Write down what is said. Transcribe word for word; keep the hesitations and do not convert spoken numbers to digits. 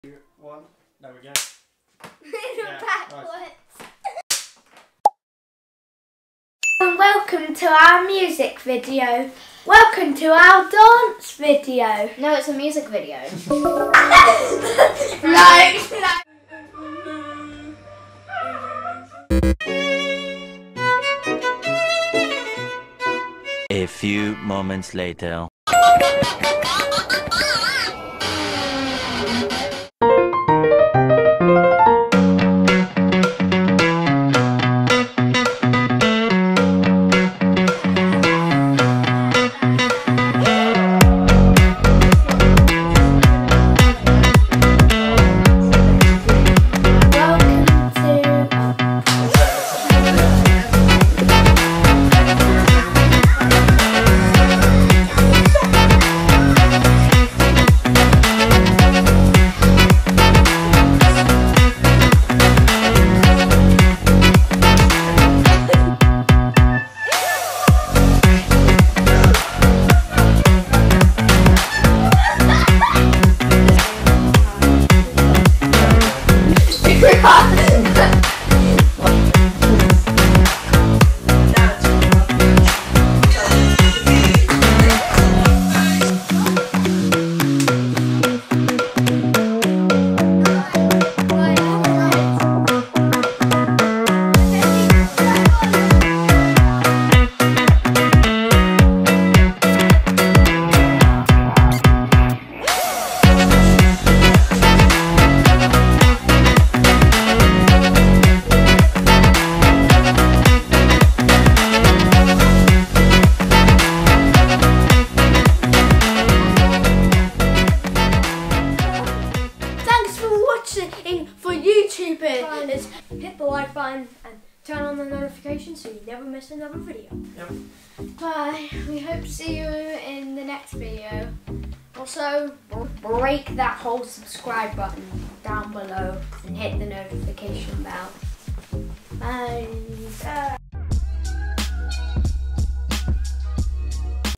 One. There we go. Yeah, backwards. Nice. And welcome to our music video. Welcome to our dance video. No, it's a music video. No, no. A few moments later. For YouTubers, hit the like button and turn on the notifications so you never miss another video. Yep. Bye. We hope to see you in the next video. Also, break that whole subscribe button down below and hit the notification bell. Bye. Bye.